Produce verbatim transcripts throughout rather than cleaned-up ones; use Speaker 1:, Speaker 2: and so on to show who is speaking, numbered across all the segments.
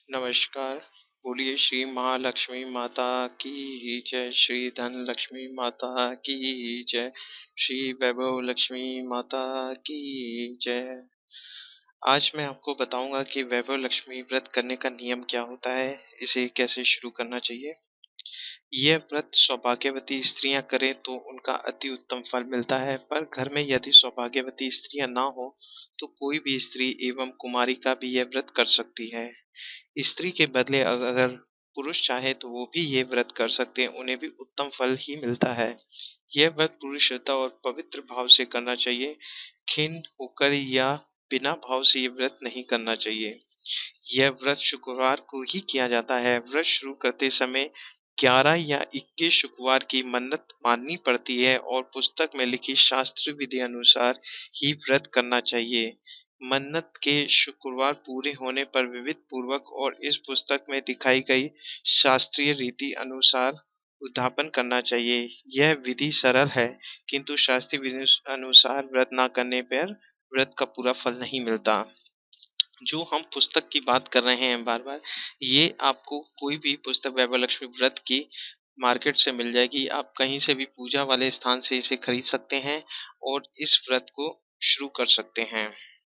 Speaker 1: नमस्कार। बोलिए श्री महालक्ष्मी माता की जय, श्री धन लक्ष्मी माता की जय, श्री वैभव लक्ष्मी माता की जय। आज मैं आपको बताऊंगा कि वैभव लक्ष्मी व्रत करने का नियम क्या होता है, इसे कैसे शुरू करना चाहिए। यह व्रत सौभाग्यवती स्त्रियां करें तो उनका अति उत्तम फल मिलता है, पर घर में यदि सौभाग्यवती स्त्रियां ना हो तो कोई भी स्त्री एवं कुमारिका भी यह व्रत कर सकती है। स्त्री के बदले अग अगर पुरुष चाहे तो वो भी ये व्रत कर सकते हैं, उन्हें भी उत्तम फल ही मिलता है। यह व्रत पूरी श्रद्धा और पवित्र भाव से करना चाहिए। खिन्न होकर या बिना भाव से ये व्रत नहीं करना चाहिए। यह व्रत शुक्रवार को ही किया जाता है। व्रत शुरू करते समय ग्यारह या इक्कीस शुक्रवार की मन्नत माननी पड़ती है और पुस्तक में लिखी शास्त्र विधि अनुसार ही व्रत करना चाहिए। मन्नत के शुक्रवार पूरे होने पर विधिवत पूर्वक और इस पुस्तक में दिखाई गई शास्त्रीय रीति अनुसार उद्यापन करना चाहिए। यह विधि सरल है, किंतु शास्त्रीय विधि अनुसार व्रत न करने पर व्रत का पूरा फल नहीं मिलता। जो हम पुस्तक की बात कर रहे हैं बार बार, ये आपको कोई भी पुस्तक वैभव लक्ष्मी व्रत की मार्केट से मिल जाएगी। आप कहीं से भी पूजा वाले स्थान से इसे खरीद सकते हैं और इस व्रत को शुरू कर सकते हैं।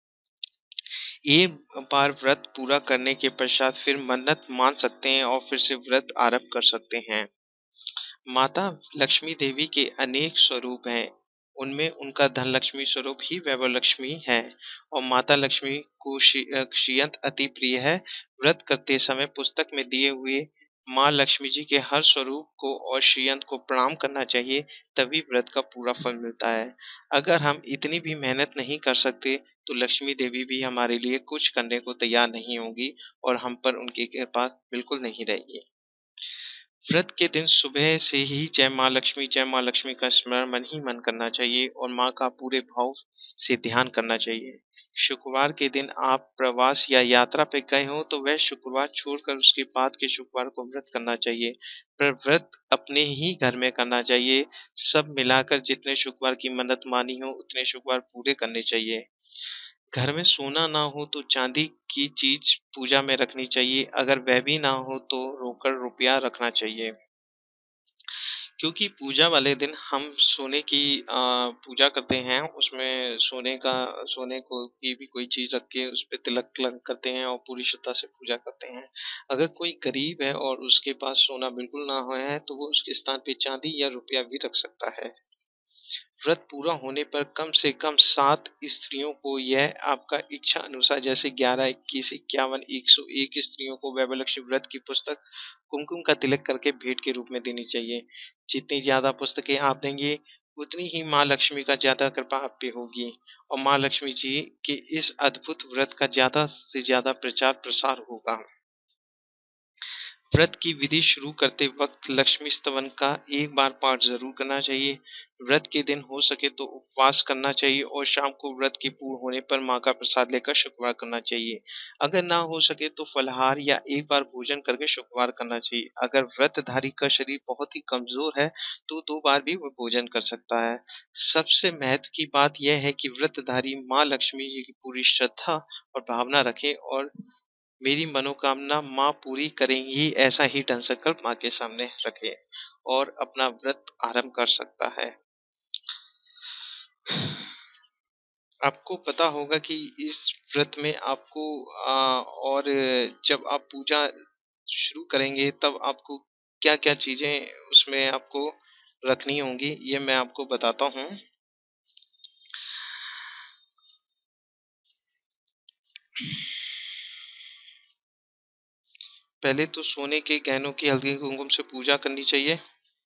Speaker 1: एक बार व्रत पूरा करने के पश्चात फिर मन्नत मान सकते हैं और फिर से व्रत आरंभ कर सकते हैं। माता लक्ष्मी देवी के अनेक स्वरूप हैं, उनमें उनका धन लक्ष्मी स्वरूप ही वैभव लक्ष्मी है और माता लक्ष्मी को क्षियंत अति प्रिय है। व्रत करते समय पुस्तक में दिए हुए माँ लक्ष्मी जी के हर स्वरूप को और श्रीयंत को प्रणाम करना चाहिए, तभी व्रत का पूरा फल मिलता है। अगर हम इतनी भी मेहनत नहीं कर सकते तो लक्ष्मी देवी भी हमारे लिए कुछ करने को तैयार नहीं होंगी और हम पर उनकी कृपा बिल्कुल नहीं रहेगी। व्रत के दिन सुबह से ही जय माँ लक्ष्मी जय माँ लक्ष्मी का स्मरण मन ही मन करना चाहिए और माँ का पूरे भाव से ध्यान करना चाहिए। शुक्रवार के दिन आप प्रवास या यात्रा पे गए हो तो वह शुक्रवार छोड़कर उसके बाद के शुक्रवार को व्रत करना चाहिए, पर व्रत अपने ही घर में करना चाहिए। सब मिलाकर जितने शुक्रवार की मन्नत मानी हो उतने शुक्रवार पूरे करने चाहिए। घर में सोना ना हो तो चांदी की चीज पूजा में रखनी चाहिए, अगर वह भी ना हो तो रोकड़ रुपया रखना चाहिए। क्योंकि पूजा वाले दिन हम सोने की अ, पूजा करते हैं, उसमें सोने का सोने को की भी कोई चीज रख के उस पे तिलक तिलक करते हैं और पूरी श्रद्धा से पूजा करते हैं। अगर कोई गरीब है और उसके पास सोना बिल्कुल ना हो है तो वो उसके स्थान पे चांदी या रुपया भी रख सकता है। व्रत पूरा होने पर कम से कम सात स्त्रियों को यह आपका इच्छा अनुसार जैसे ग्यारह, इक्कीस, इक्यावन, एक सौ एक स्त्रियों को वैभव लक्ष्मी व्रत की पुस्तक कुमकुम का तिलक करके भेंट के रूप में देनी चाहिए। जितनी ज्यादा पुस्तकें आप देंगे उतनी ही माँ लक्ष्मी का ज्यादा कृपा आप पे होगी और माँ लक्ष्मी जी के इस अद्भुत व्रत का ज्यादा से ज्यादा प्रचार प्रसार होगा। व्रत की विधि शुरू करते वक्त लक्ष्मी स्तवन का एक बार पाठ जरूर करना चाहिए। व्रत के दिन हो सके तो उपवास करना चाहिए और शाम को व्रत के पूर्ण होने पर माँ का प्रसाद लेकर शुक्रवार करना चाहिए। अगर ना हो सके तो फलाहार या एक बार भोजन करके शुक्रवार करना चाहिए। अगर व्रतधारी का शरीर बहुत ही कमजोर है तो दो बार भी वो भोजन कर सकता है। सबसे महत्व की बात यह है कि व्रतधारी माँ लक्ष्मी जी की पूरी श्रद्धा और भावना रखे और मेरी मनोकामना माँ पूरी करेंगी ऐसा ही दृढ़ संकल्प माँ के सामने रखे और अपना व्रत आरंभ कर सकता है। आपको पता होगा कि इस व्रत में आपको आ, और जब आप पूजा शुरू करेंगे तब आपको क्या क्या चीजें उसमें आपको रखनी होंगी, ये मैं आपको बताता हूँ। पहले तो सोने के गहनों की हल्दी कुमकुम से पूजा करनी चाहिए।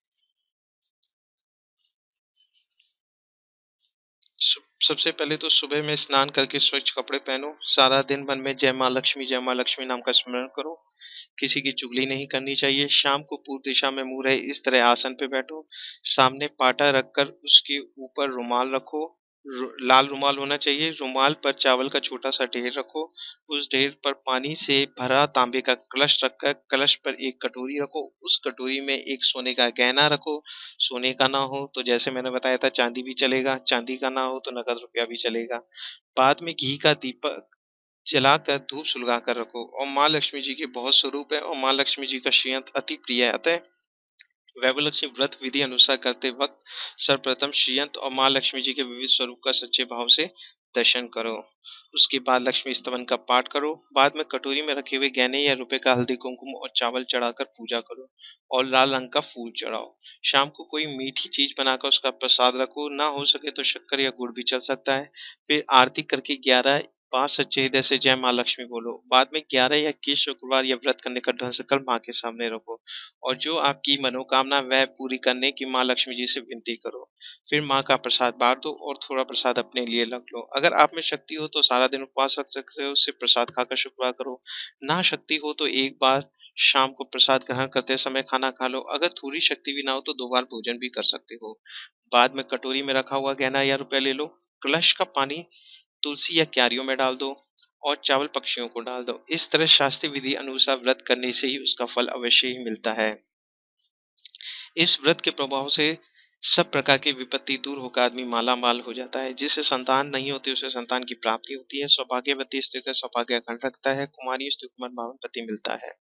Speaker 1: सबसे पहले तो सुबह में स्नान करके स्वच्छ कपड़े पहनो। सारा दिन मन में जय माँ लक्ष्मी जय माँ लक्ष्मी नाम का स्मरण करो। किसी की चुगली नहीं करनी चाहिए। शाम को पूर्व दिशा में मुंह रहे इस तरह आसन पे बैठो। सामने पाटा रखकर उसके ऊपर रुमाल रखो। रु, लाल रुमाल होना चाहिए। रुमाल पर चावल का छोटा सा ढेर रखो। उस ढेर पर पानी से भरा तांबे का कलश रखकर कलश पर एक कटोरी रखो। उस कटोरी में एक सोने का गहना रखो। सोने का ना हो तो जैसे मैंने बताया था चांदी भी चलेगा, चांदी का ना हो तो नकद रुपया भी चलेगा। बाद में घी का दीपक जलाकर धूप सुलगा कर रखो। और माँ लक्ष्मी जी के बहुत स्वरूप है और माँ लक्ष्मी जी का श्रीयंत्र अति प्रिय है। अतः वैभव लक्ष्मी व्रत विधि अनुसार करते वक्त सर्वप्रथम श्रीयंत्र और माँ लक्ष्मी जी के विविध स्वरूप का सच्चे भाव से दर्शन करो। उसके बाद लक्ष्मी स्तवन का पाठ करो। बाद में कटोरी में रखे हुए गहने या रुपए का हल्दी कुमकुम और चावल चढ़ाकर पूजा करो और लाल रंग का फूल चढ़ाओ। शाम को कोई मीठी चीज बनाकर उसका प्रसाद रखो। ना हो सके तो शक्कर या गुड़ भी चल सकता है। फिर आरती करके ग्यारह पांच सच्चे हृदय से जय माँ लक्ष्मी बोलो। बाद में ग्यारह या इक्कीस शुक्रवार या व्रत करने का ढंग संकल्प माँ के सामने रखो और जो आपकी मनोकामना वह पूरी करने की माँ लक्ष्मी जी से विनती करो। फिर माँ का प्रसाद बांट दो और थोड़ा प्रसाद अपने लिए रख लो। अगर आप में शक्ति हो तो सारा दिन उपवास रख सकते हो, उससे प्रसाद खाकर शुक्रवार करो। ना शक्ति हो तो एक बार शाम को प्रसाद ग्रहण करते समय खाना खा लो। अगर थोड़ी शक्ति भी ना हो तो दो बार भोजन भी कर सकते हो। बाद में कटोरी में रखा हुआ गहना या रुपया ले लो। कलश का पानी तुलसी या क्यारियों में डाल दो और चावल पक्षियों को डाल दो। इस तरह शास्त्रीय विधि अनुसार व्रत करने से ही उसका फल अवश्य ही मिलता है। इस व्रत के प्रभाव से सब प्रकार की विपत्ति दूर होकर आदमी माला माल हो जाता है। जिसे संतान नहीं होती उसे संतान की प्राप्ति होती है। सौभाग्यवती स्त्री का सौभाग्य अखंड रखता है। कुमारी स्त्री को मनभावन पति मिलता है।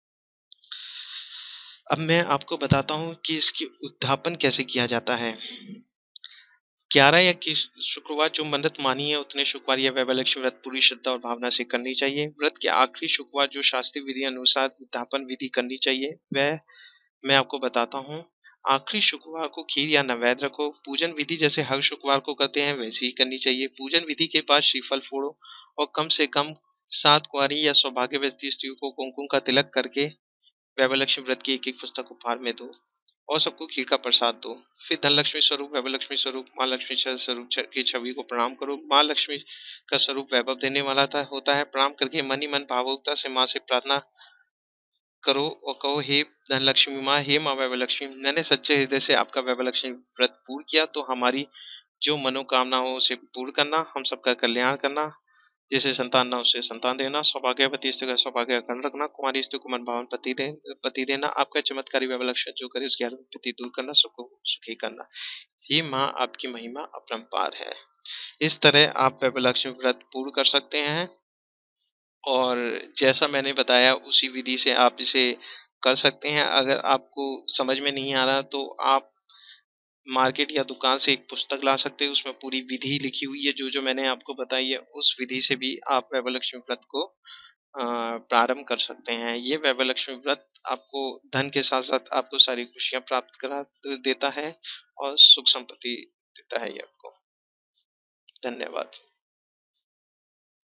Speaker 1: अब मैं आपको बताता हूँ कि इसकी उद्यापन कैसे किया जाता है। ग्यारह या किस शुक्रवार जो मन्नत मानी है उतने शुक्रवार यह वैभव लक्ष्मी व्रत पूरी श्रद्धा और भावना से करनी चाहिए। व्रत के आखिरी शुक्रवार जो शास्त्रीय विधि अनुसार उद्यापन विधि करनी चाहिए वह मैं आपको बताता हूँ। आखिरी शुक्रवार को खीर या नैवेद्य रखो। पूजन विधि जैसे हर शुक्रवार को करते हैं वैसे ही करनी चाहिए। पूजन विधि के बाद श्रीफल फोड़ो और कम से कम सात कुंवारी या सौभाग्यवती स्त्रियों को कुमकुम का तिलक करके वैभव लक्ष्मी व्रत की एक एक पुस्तक उपहार में दो और सबको खीर का प्रसाद दो। फिर धनलक्ष्मी स्वरूप वैभव लक्ष्मी स्वरूप माँ लक्ष्मी स्वरूप की छवि को प्रणाम करो। माँ लक्ष्मी का स्वरूप वैभव देने वाला था होता है। प्रणाम करके मन ही मन भावुकता से माँ से प्रार्थना करो और कहो, हे धनलक्ष्मी माँ, हे माँ वैभव लक्ष्मी, मैंने सच्चे हृदय से आपका वैभव लक्ष्मी व्रत पूर्ण किया तो हमारी जो मनोकामना हो उसे पूर्ण करना, हम सबका कल्याण करना। जिसे संतान ना उसे संतान देना, सौभाग्यवती स्त्री का सौभाग्य अखंड रखना, कुमारी स्त्री को मनभावन पति दे पति देना, आपका चमत्कारी वैभव लक्ष्मी जो करे उसकी विपत्ति दूर करना, सबको सुखी करना। ये माँ आपकी महिमा अपरंपार है। इस तरह आप वैभव लक्ष्मी व्रत पूर्ण कर सकते हैं और जैसा मैंने बताया उसी विधि से आप इसे कर सकते हैं। अगर आपको समझ में नहीं आ रहा तो आप मार्केट या दुकान से एक पुस्तक ला सकते हैं। उसमें पूरी विधि लिखी हुई है जो जो मैंने आपको बताई है। उस विधि से भी आप वैभव लक्ष्मी व्रत को अ, प्रारंभ कर सकते हैं। ये वैभव लक्ष्मी व्रत आपको धन के साथ साथ आपको सारी खुशियां प्राप्त करा देता है और सुख संपत्ति देता है ये आपको। धन्यवाद।